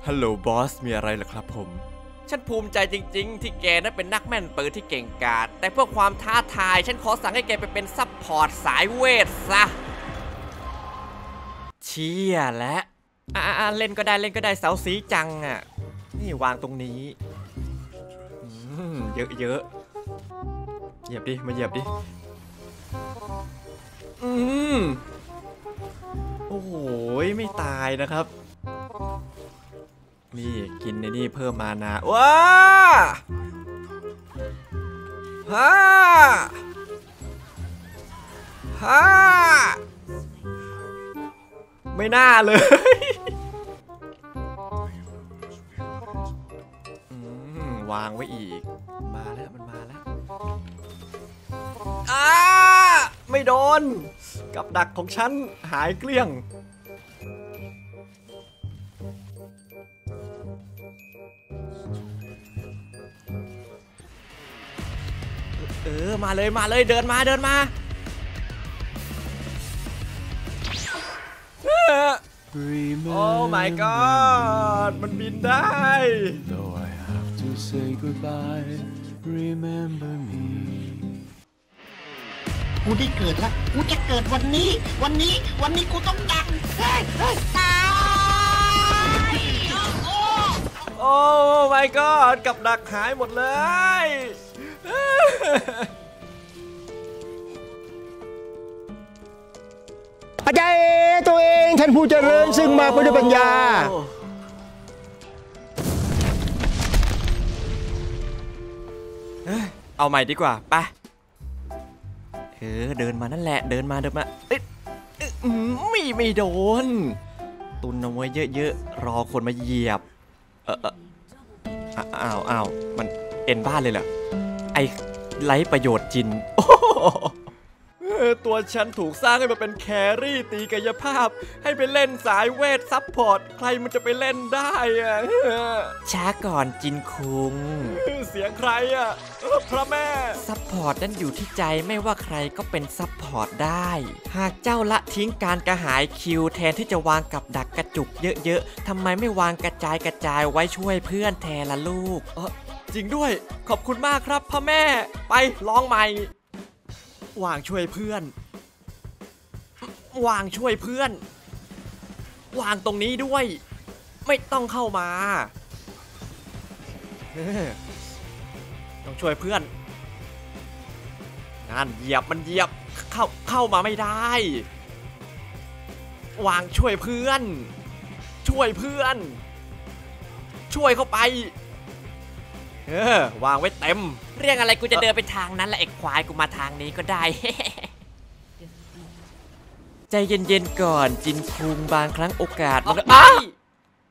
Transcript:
ฮัลโหลบอสมีอะไรเหรอครับผมฉันภูมิใจจริงๆที่แกนั้นเป็นนักแม่นปืนที่เก่งกาจแต่เพื่อความท้าทายฉันขอสั่งให้แกไปเป็นซัพพอร์ตสายเวทซะเชี่ยและเล่นก็ได้เสาสีจังอ่ะนี่วางตรงนี้เยอะเหยียบดิมาเหยียบดิโอ้โหไม่ตายนะครับนี่กินในนี่เพิ่มมานะว้าฮ่าไม่น่าเลยวางไว้อีกมาแล้วมันมาแล้วไม่โดนกับดักของฉันหายเกลี้ยงมาเลยเดินมาโอ้ my god มันบินได้กูได้เกิดแล้วกูจะเกิดวันนี้กูต้องดังตายโอ้ my god กับดักหายหมดเลยอาจารย์ตัวเองท่านผู้เจริญซึ่งมาเพื่อด้วยปัญญาเอาใหม่ดีกว่าไปเดินมานั่นแหละเดินมาไม่โดนตุนเอาไว้เยอะๆรอคนมาเหยียบอ้าวมันเอ็นบ้านเลยเหรอไอ้ไร้ประโยชน์จินตัวฉันถูกสร้างให้มาเป็นแครี่ตีกายภาพให้ไปเล่นสายเวทซับพอร์ตใครมันจะไปเล่นได้อะช้าก่อนจินคุงเสียงใครอะพระแม่ซับพอร์ตนั้นอยู่ที่ใจไม่ว่าใครก็เป็นซับพอร์ตได้หากเจ้าละทิ้งการกระหายคิวแทนที่จะวางกับดักกระจุกเยอะๆทำไมไม่วางกระจายไว้ช่วยเพื่อนแทนละลูกจริงด้วยขอบคุณมากครับพระแม่ไปลองใหม่วางช่วยเพื่อนวางตรงนี้ด้วยไม่ต้องเข้ามาต้องช่วยเพื่อนนั่นเหยียบเข้ามาไม่ได้วางช่วยเพื่อนช่วยเข้าไปวางไว้เต็มเรื่องอะไรกูจะเดินไปทางนั้นแหละไอ้ควายกูมาทางนี้ก็ได้ ใจเย็นๆก่อนจินคุงบางครั้งโอกาสมันก็